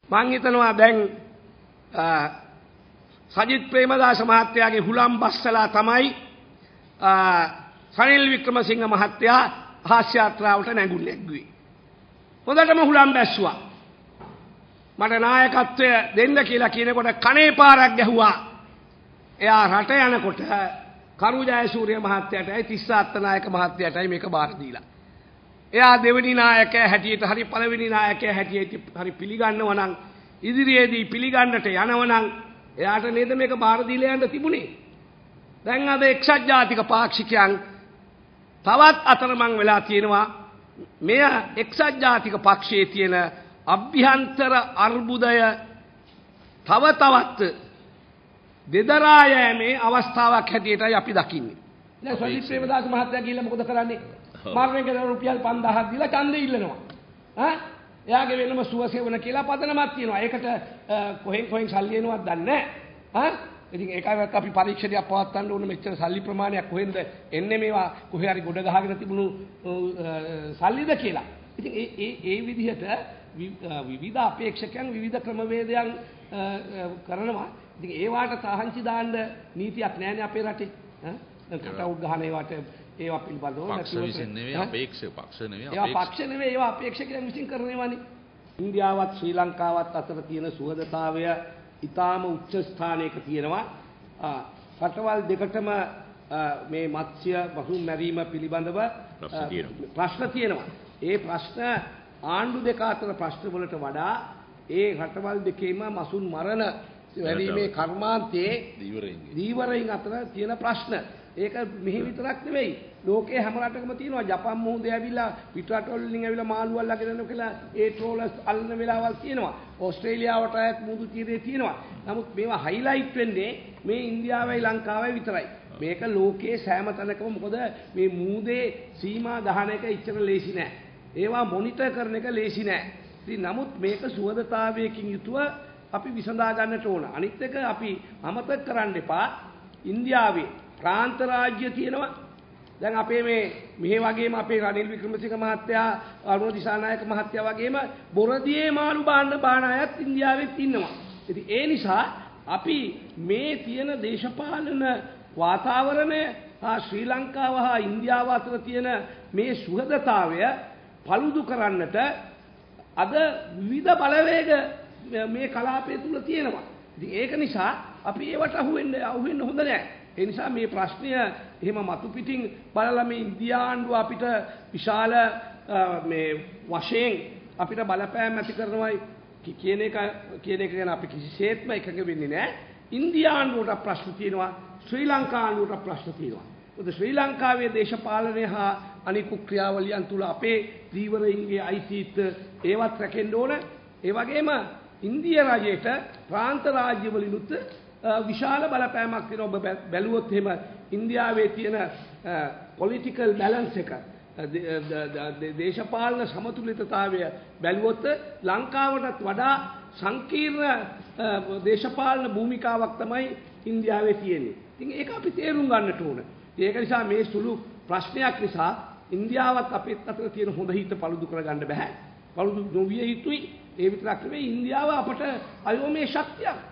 මං හිතනවා දැන් සජිත් ප්‍රේමදාස මහත්තයාගේ හුලම් බස්සලා තමයි සනිල් වික්‍රමසිංහ මහත්තයා හාස්‍ය යාත්‍රාවට නැගුවේ. හොඳටම හුලම් බැස්සුවා. මට නායකත්වය දෙන්න කියලා කියනකොට කනේ පාරක් ගැහුවා. එයා රට යනකොට කරු ජයසූරිය මහත්තයාටයි තිස්ස අත්තනායක මහත්තයාටයි මේක බාර දීලා. එයා දෙවෙනි නායකයා හැටියට හරි පළවෙනි නායකයා හැටියට හරි පිළිගන්නව නම් ඉදිරියේදී පිළිගන්නට යනව නම් එයාට නේද මේක බාර දීලා යන්න තිබුණේ. දැන් අද එක්සත් ජාතික පාක්ෂිකයන් තවත් අතරමං වෙලා තියෙනවා. මෙය එක්සත් ජාතික පක්ෂයේ තියෙන අභ්‍යන්තර අර්බුදය තව තවත් දෙදරා යෑමේ අවස්ථාවක් හැටියටයි අපි දකින්නේ. දැන් සජිත් ප්‍රේමදාස මහත්තයා කියලා මොකද කරන්නේ? මරණයකට රුපියල් 5000ක් දීලා ඡන්දෙ ඉල්ලනවා. එයාගේ වෙනම සුවසේවන කියලා පදනමක් තියෙනවා. ඒකට කොහෙන් සල්ලි එනවද දන්නේ නැහැ. ඉතින් ඒකවත් අපි පරීක්ෂණයක් පවත්වන්න ඕන මෙච්චර සල්ලි ප්‍රමාණයක් කොහෙන්ද එන්නේ මේවා කොහේ හරි ගොඩ ගහගෙන තිබුණු සල්ලිද කියලා. ඉතින් ඒ විදිහට විවිධ අපේක්ෂකයන් විවිධ ක්‍රමවේදයන් කරනවා. ඉතින් ඒවට තහංචි දාන්න නීතියක් නැහැනේ අපේ රටේ. කටවුට් ගහන ඒවට ඒවා පිළිබඳව පක්ෂ විසින් නෙවෙයි අපේක්ෂක පක්ෂ නෙවෙයි ඒවා පක්ෂ නෙවෙයි ඒවා අපේක්ෂකයන් විසින් කරනවානේ. ඉන්දියාවත් ශ්‍රී ලංකාවත් අතර තියෙන සුහදතාවය ඊටාම උච්ච ස්ථානයක තියෙනවා. රටවල් දෙකටම මේ මත්ස්‍ය බහුම් මැරීම පිළිබඳව ප්‍රශ්න තියෙනවා. ඒ ප්‍රශ්න ආණ්ඩු දෙක අතර ප්‍රශ්න වලට වඩා ඒ රටවල් දෙකේම මසුන් මරණ වැඩිමේ කර්මාන්තයේ දීවරයින් අතර තියෙන ප්‍රශ්න. ඒක මෙහි විතරක් නෙවෙයි. ලෝකයේ හැම රටකම තියෙනවා. ජපන් මුහුදේ ඇවිල්ලා පිටරටවල වලින් ඇවිල්ලා මාළුවල් අල්ලගෙන යනවා කියලා ඒ ට්‍රෝලර්ස් අල්ලන වෙලාවල් තියෙනවා. ඕස්ට්‍රේලියාවට අයත් මුහුදු තීරේ තියෙනවා. නමුත් මේවා හයිලයිට් වෙන්නේ මේ ඉන්දියාවයි ලංකාවයි විතරයි. මේක ලෝකයේ සෑම තැනකම මොකද මේ මුහුදේ සීමා ගහන එක ඉච්චර ලේසි නෑ. ඒවා මොනිටර් කරන එක ලේසි නෑ. ඉතින් නමුත් මේක සුවදතාවයකින් යුතුව අපි විසඳා ගන්නට ඕන. අනිත් එක අපි අමතක කරන්න එපා. ඉන්දියාවේ ප්‍රාන්ත රාජ්‍ය තියෙනවා. දැන් අපේ මෙහෙ වගේම අපේ රනිල් වික්‍රමසිංහ මහත්තයා අරුණ දිසානායක මහත්තයා වගේම බොරදියේ මාළු බාන අයත් ඉන්දියාවෙත් ඉන්නවා. ඉතින් ඒ නිසා අපි මේ තියෙන දේශපාලන වාතාවරණය ශ්‍රී ලංකාව හා ඉන්දියාව අතර තියෙන මේ සුහදතාවය පළුදු කරන්නට අද විවිධ බලවේග මේ කලාපය තුල තියෙනවා. ඉතින් ඒක නිසා අපි ඒවට අහුවෙන්න හොඳ නැහැ. ඒ නිසා මේ ප්‍රශ්නය එහෙම මතු පිටින් බලලා මේ ඉන්දියාණ්ඩුව අපිට විශාල මේ වශයෙන් අපිට බලපෑම් ඇති කරනවා කියන එක ගැන අපි කිසිසේත්ම එකඟ වෙන්නේ නැහැ. ඉන්දියාණ්ඩුවට ප්‍රශ්න තියෙනවා, ශ්‍රී ලංකාණ්ඩුවට ප්‍රශ්න තියෙනවා. මොකද ශ්‍රී ලංකාවේ දේශපාලනය හා අනිකුත් ක්‍රියාවලියන් තුල අපේ දීවරයින්ගේ අයිතිත්වය ඒවත් රැකෙන්න ඕන. ඒ වගේම ඉන්දියා රජයට ප්‍රාන්ත රාජ්‍යවලිනුත් විශාල බලපෑමක් තියෙනවා. ඔබ බැලුවොත් එහෙම ඉන්දියාවේ තියෙන පොලිටිකල් බැලන්ස් එක දේශපාලන සමතුලිතතාවය බැලුවොත් ලංකාවටත් වඩා සංකීර්ණ දේශපාලන භූමිකාවක් තමයි ඉන්දියාවේ තියෙන්නේ. ඉතින් ඒක අපි තේරුම් ගන්නට ඕන. ඒක නිසා මේ සුළු ප්‍රශ්නයක් නිසා ඉන්දියාවත් අපිත් අතර තියෙන හොඳ හිත පළුදු කරගන්න බෑ. පළුදු නොවිය යුතුයි. ඒ විතරක් නෙවෙයි ඉන්දියාව අපට අයෝමේ ශක්තියක්.